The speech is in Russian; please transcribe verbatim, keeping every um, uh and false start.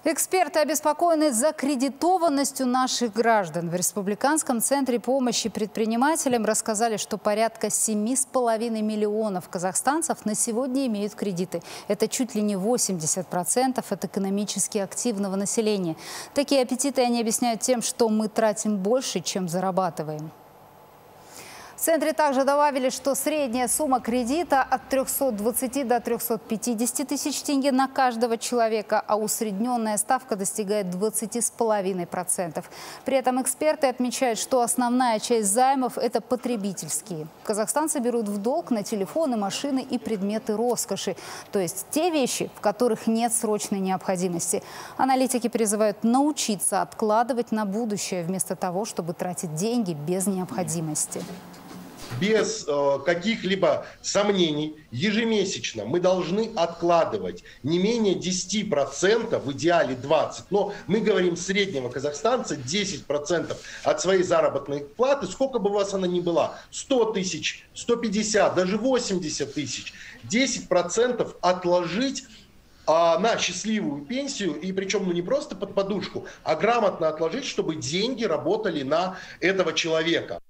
Эксперты обеспокоены закредитованностью наших граждан. В Республиканском центре помощи предпринимателям рассказали, что порядка семи с половиной миллионов казахстанцев на сегодня имеют кредиты. Это чуть ли не восемьдесят процентов от экономически активного населения. Такие аппетиты они объясняют тем, что мы тратим больше, чем зарабатываем. В центре также добавили, что средняя сумма кредита от трёхсот двадцати до трёхсот пятидесяти тысяч тенге на каждого человека, а усредненная ставка достигает двадцати с половиной процентов. При этом эксперты отмечают, что основная часть займов – это потребительские. Казахстанцы берут в долг на телефоны, машины и предметы роскоши, то есть те вещи, в которых нет срочной необходимости. Аналитики призывают научиться откладывать на будущее, вместо того, чтобы тратить деньги без необходимости. Без э, каких-либо сомнений, ежемесячно мы должны откладывать не менее десяти процентов, в идеале двадцать процентов, но мы говорим среднего казахстанца десять процентов от своей заработной платы, сколько бы у вас она ни была, сто тысяч, сто пятьдесят, даже восемьдесят тысяч, десять процентов отложить а, на счастливую пенсию, и причем ну, не просто под подушку, а грамотно отложить, чтобы деньги работали на этого человека.